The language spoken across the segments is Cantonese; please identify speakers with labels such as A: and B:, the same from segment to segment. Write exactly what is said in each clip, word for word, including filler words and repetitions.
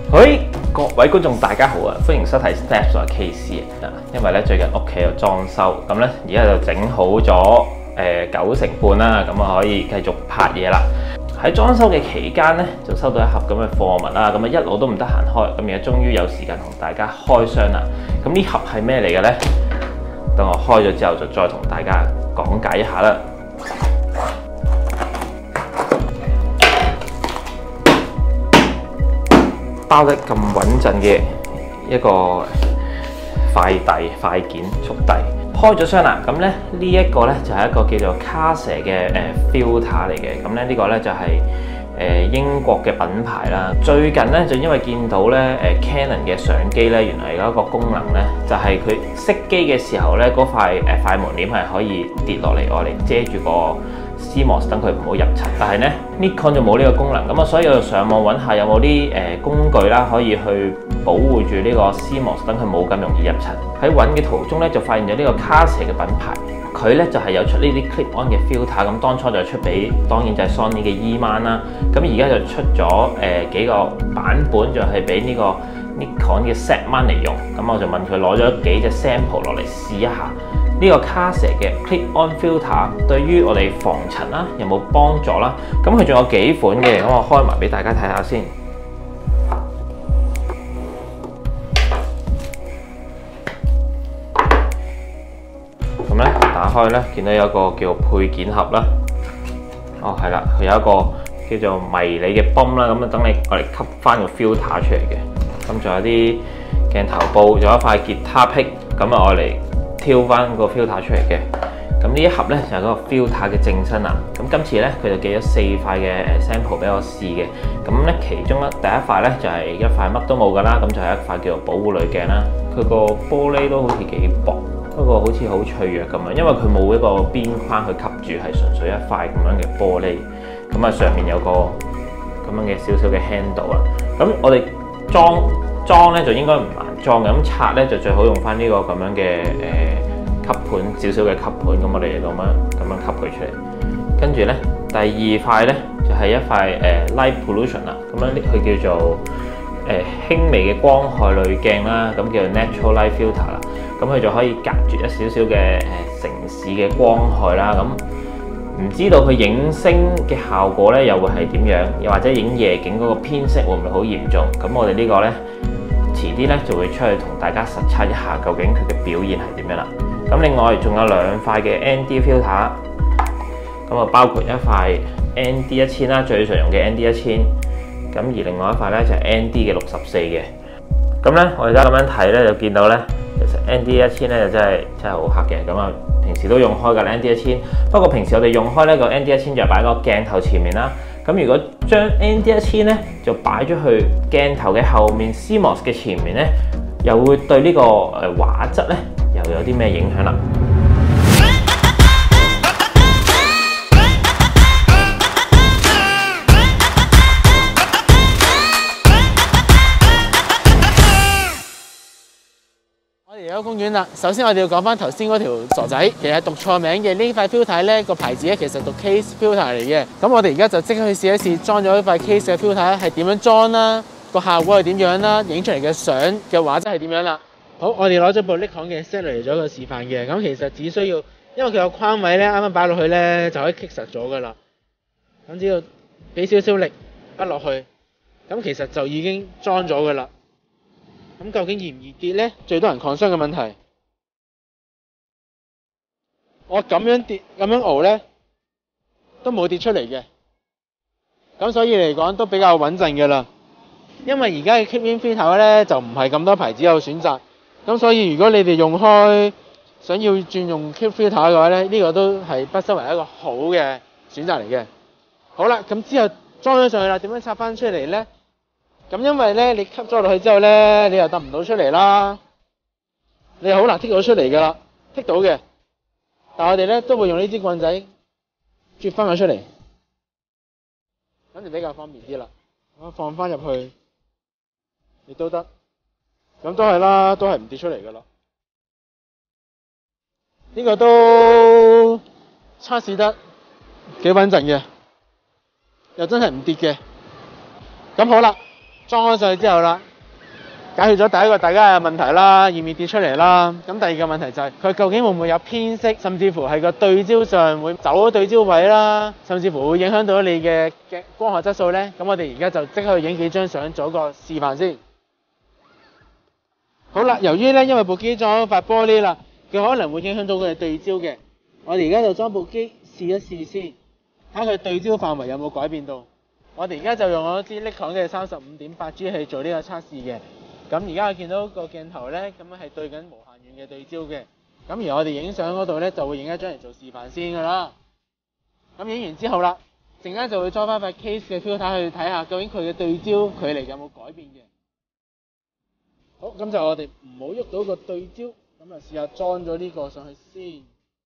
A: 嘿，各位觀眾大家好啊，歡迎收睇 Steps 同 K C 啊。因為咧最近屋企有裝修，咁咧而家就整好咗誒、呃、九成半啦，咁啊可以繼續拍嘢啦。喺裝修嘅期間咧，就收到一盒咁嘅貨物啦，咁啊一路都唔得閒開，咁而家終於有時間同大家開箱啦。咁呢盒係咩嚟嘅咧？等我開咗之後就再同大家講解一下啦。包得咁穩陣嘅一個快遞快件速遞，開咗箱啦。咁咧呢一個咧就係一個叫做卡蛇嘅誒 filter 嚟嘅。咁咧呢個咧就係誒英國嘅品牌啦。最近咧就因為見到咧誒 Canon 嘅相機咧，原來有一個功能咧，就係佢熄機嘅時候咧，嗰塊誒快門簾係可以跌落嚟，我嚟遮住個C M O S 等佢唔好入塵，但係咧 Nikon 就冇呢個功能，咁啊所以我就上網揾下有冇啲誒工具啦，可以去保護住呢個 C M O S 等佢冇咁容易入塵。喺揾嘅途中咧，就發現咗呢個卡蛇嘅品牌，佢咧就係、是、有出呢啲 clip on 嘅 filter， 咁當初就出俾當然就係 Sony 嘅 E-mount 啦，咁而家就出咗誒、呃、幾個版本，就係俾呢個 Nikon 嘅 Z-mount 嚟用。咁我就問佢攞咗幾隻 sample 落嚟試一下。呢個卡蛇嘅 clip-on filter 對於我哋防塵啦有冇幫助啦？咁佢仲有幾款嘅，咁我開埋俾大家睇下先。咁咧打開咧，見到有個叫配件盒啦。哦，係啦，佢有一個叫做迷你嘅泵啦，咁啊等你我嚟吸翻個 filter 出嚟嘅。咁仲有啲鏡頭布，仲有一塊吉他 pick， 咁啊我嚟挑翻個 filter 出嚟嘅。咁呢一盒咧就係嗰個 filter 嘅正身啦。咁今次咧佢就寄咗四塊嘅誒 sample 俾我試嘅。咁咧其中咧第一塊咧就係一塊乜都冇噶啦，咁就係一塊叫做保護濾鏡啦。佢個玻璃都好似幾薄，不過好似好脆弱咁樣，因為佢冇一個邊框去吸住，係純粹一塊咁樣嘅玻璃。咁啊上面有個咁樣嘅少少嘅 handle 啊。咁我哋裝裝咧就應該唔難裝嘅，咁拆咧就最好用翻呢個咁樣嘅誒、呃、吸盤，少少嘅吸盤，咁我哋咁樣咁樣吸佢出嚟。跟住咧第二塊咧就係、是、一塊誒、呃、light pollution 啦，咁樣佢叫做誒輕、呃、微嘅光害濾鏡啦，咁叫做 natural light filter 啦。咁佢就可以隔絕一少少嘅誒城市嘅光害啦。咁唔知道佢影星嘅效果咧又會係點樣，又或者影夜景嗰個偏色會唔會好嚴重？咁我哋呢個咧遲啲咧就會出去同大家實測一下，究竟佢嘅表現係點樣啦。咁另外仲有兩塊嘅 N D filter， 咁啊包括一塊 N D 一千啦，最常用嘅 N D 一千，咁而另外一塊咧就係 N D 嘅六十四嘅。咁咧我而家咁樣睇咧就見到咧，其實 N D 一千咧就真係真係好黑嘅。咁啊平時都用開㗎 N D 一千，不過平時我哋用開呢個 N D 一千就擺喺個鏡頭前面啦。咁如果將 N D 一千咧就擺咗去鏡頭嘅後面 C M O S 嘅前面咧，又會對呢個誒畫質咧又有啲咩影響啦？
B: 我哋嚟到公園啦。首先我哋要講翻頭先嗰條傻仔，其實讀錯名嘅呢塊 filter 咧個牌子咧，其實讀 case filter 嚟嘅。咁我哋而家就即刻去試一試裝咗一塊 case 嘅 filter 係點樣裝啦，個效果係點樣啦，影出嚟嘅相嘅畫質係點樣啦。好，我哋攞咗部 Nikon 嘅 set 嚟咗個示範嘅。咁其實只需要，因為佢有框位咧，啱啱擺落去咧就可以棘實咗噶啦。咁只要俾少少力滗落去，咁其實就已經裝咗噶啦。咁究竟易唔易跌呢？最多人抗傷嘅問題，我咁樣跌咁樣熬呢，都冇跌出嚟嘅。咁所以嚟講都比較穩陣嘅啦。因為而家嘅 keep-in filter 呢，就唔係咁多牌子有選擇。咁所以如果你哋用開想要轉用 keep filter 嘅話呢，呢、呢個都係不失為一個好嘅選擇嚟嘅。好啦，咁之後裝咗上去啦，點樣拆翻出嚟呢？咁因為咧，你吸咗落去之後咧，你又揼唔到出嚟啦，你又好難剔到出嚟噶啦，剔到嘅。但係我哋咧都會用呢支棍仔啜翻佢出嚟，咁就比較方便啲啦。我放翻入去，亦都得，咁都係啦，都係唔跌出嚟噶啦。呢個都測試得幾穩陣嘅，又真係唔跌嘅。咁好啦。 裝咗上去之後啦，解決咗第一個大家嘅問題啦，易唔易跌出嚟啦。咁第二個問題就係、是、佢究竟會唔會有偏色，甚至乎係個對焦上會走咗對焦位啦，甚至乎會影響到你嘅嘅光學質素呢。咁我哋而家就即刻去影幾張相做個示範先。好啦，由於呢，因為部機裝咗塊玻璃啦，佢可能會影響到佢嘅對焦嘅。我哋而家就裝部機試一試先，睇下佢對焦範圍有冇改變到。我哋而家就用咗支 Nikon 嘅三十五點八 G 去做呢個測試嘅。咁而家我見到個鏡頭呢，咁樣係對緊無限遠嘅對焦嘅。咁而我哋影相嗰度呢，就會影一張嚟做示範先㗎啦。咁影完之後啦，陣間就會裝翻塊 case 嘅 filter 去睇下，究竟佢嘅對焦距離有冇改變嘅。好，咁就我哋唔好喐到個對焦，咁啊試下裝咗呢個上去先。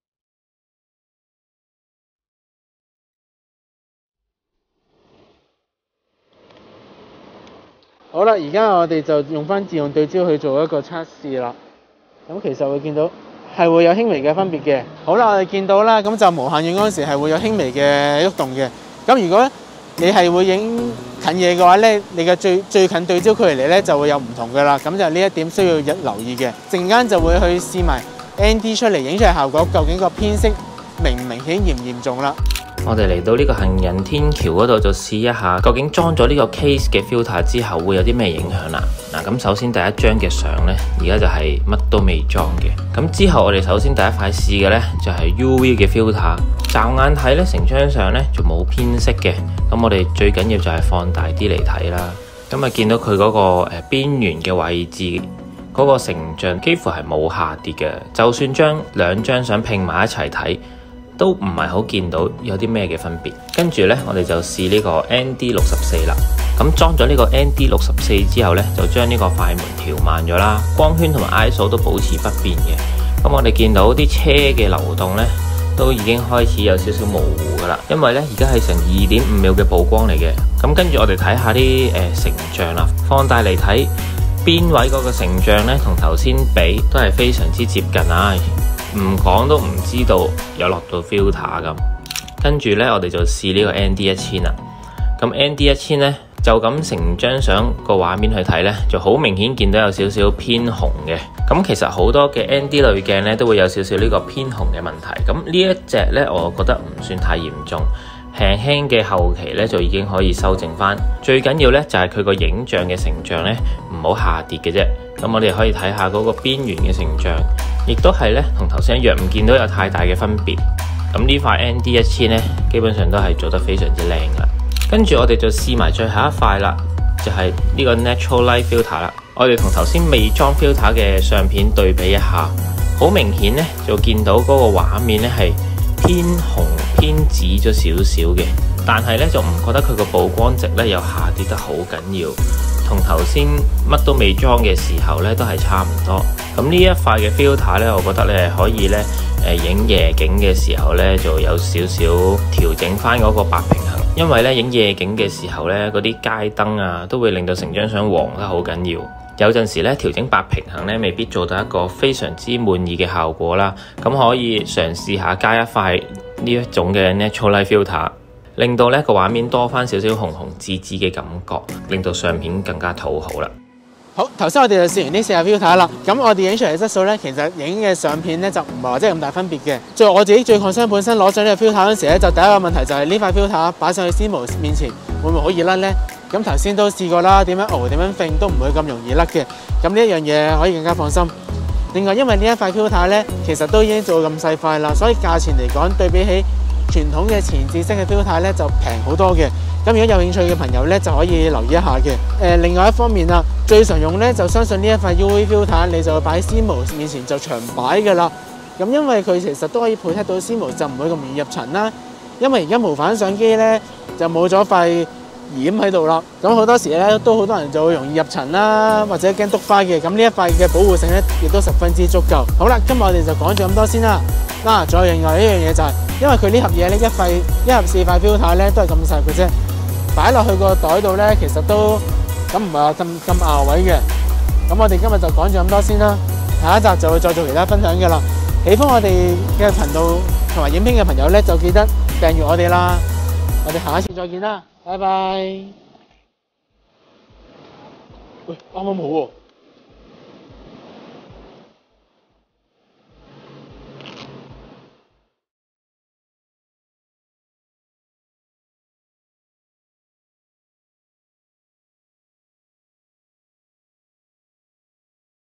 B: 好啦，而家我哋就用翻自動對焦去做一個測試啦。咁其實會見到係會有輕微嘅分別嘅。好啦，我哋見到啦，咁就無限遠嗰陣時係會有輕微嘅喐動嘅。咁如果你係會影近嘢嘅話咧，你嘅最最近對焦距離咧就會有唔同㗎啦。咁就呢一點需要留意嘅。陣間就會去試埋 N D 出嚟影出嚟效果，究竟個偏色明唔明顯嚴唔嚴重啦。
A: 我哋嚟到呢個行人天橋嗰度就試一下，究竟裝咗呢個 case 嘅 filter 之後會有啲咩影響啦？嗱，咁首先第一張嘅相呢，而家就係乜都未裝嘅。咁之後我哋首先第一塊試嘅呢，就係 U V 嘅 filter，驟眼睇呢，成張相呢就冇偏色嘅。咁我哋最緊要就係放大啲嚟睇啦。咁啊見到佢嗰個誒邊緣嘅位置，嗰個成像幾乎係冇下跌嘅。就算將兩張相拼埋一齊睇，都唔係好見到有啲咩嘅分別。跟住呢，我哋就試呢個 N D 六十四啦。咁裝咗呢個 N D 六十四之後呢，就將呢個快門調慢咗啦，光圈同埋 I S O 都保持不變嘅。咁我哋見到啲車嘅流動呢，都已經開始有少少模糊噶啦，因為呢而家係成二點五秒嘅曝光嚟嘅。咁跟住我哋睇下啲誒、呃、成像啦，放大嚟睇邊位嗰個成像呢，同頭先比都係非常之接近啊！唔講都唔知道有落到 filter 咁。跟住呢，我哋就試呢個 N D 一千啦。咁 N D 一千呢，就咁成張相個畫面去睇呢，就好明顯見到有少少偏紅嘅。咁其實好多嘅 N D 濾鏡呢，都會有少少呢個偏紅嘅問題。咁呢一隻呢，我覺得唔算太嚴重，輕輕嘅後期呢，就已經可以修正翻。最緊要呢，就係佢個影像嘅成像呢，唔好下跌嘅啫。咁我哋可以睇下嗰個邊緣嘅成像，亦都係呢，同頭先一樣，唔見到有太大嘅分別。咁呢塊 N D 一千呢，基本上都係做得非常之靚啦。跟住我哋就試埋最後一塊啦，就係呢個 Natural Light Filter 啦。我哋同頭先未裝 filter 嘅相片對比一下，好明顯呢，就見到嗰個畫面呢係偏紅偏紫咗少少嘅，但係呢，就唔覺得佢個曝光值呢有下跌得好緊要，同頭先乜都未裝嘅時候呢都係差唔多。咁呢一塊嘅 filter 呢，我覺得你係可以呢，誒影夜景嘅時候呢，就有少少調整翻嗰個白平衡，因為呢，影夜景嘅時候呢，嗰啲街燈啊都會令到成張相黃得好緊要。有陣時咧，調整白平衡咧，未必做到一個非常之滿意嘅效果啦。咁可以嘗試下加一塊呢一種嘅 Natural Light Filter，令到呢個畫面多翻少少紅紅紫紫嘅感覺，令到相片更加討好啦。
B: 好，頭先我哋就試完呢四個 filter 啦。咁我哋影出嚟嘅質素咧，其實影嘅相片咧就唔係話真係咁大分別嘅。最後我自己最 concern 本身攞上呢個 filter 嗰陣時咧，就第一個問題就係呢塊 filter 擺上去 CMOS 面前會唔會好易甩咧？咁頭先都試過啦，點樣熬點樣揈都唔會咁容易甩嘅。咁呢一樣嘢可以更加放心。另外，因為呢一塊 filter 咧，其實都已經做咁細塊啦，所以價錢嚟講對比起傳統嘅前置式嘅 filter 咧就平好多嘅。咁如果有興趣嘅朋友咧就可以留意一下嘅。誒、呃，另外一方面啊，最常用咧就相信呢一塊 U V filter 你就擺喺 CMOS 面前就長擺㗎啦。咁因為佢其實都可以配合到 CMOS 就唔會咁容易入塵啦。因為而家無反相機咧就冇咗塊掩喺度啦，咁好多時咧都好多人就會容易入塵啦，或者驚篤花嘅。咁呢一塊嘅保護性咧亦都十分之足夠。好啦，今日我哋就講咗咁多先啦。嗱、啊，仲有另外一樣嘢就係、是，因為佢呢盒嘢咧一塊一盒四塊 filter 咧都係咁細嘅啫，擺落去個袋度咧其實都咁唔係話咁咁拗位嘅。咁我哋今日就講咗咁多先啦，下一集就會再做其他分享嘅啦。喜歡我哋嘅頻道同埋影片嘅朋友咧就記得訂閱我哋啦。我哋下一次再見啦。拜拜。 喂，啱啱好喎。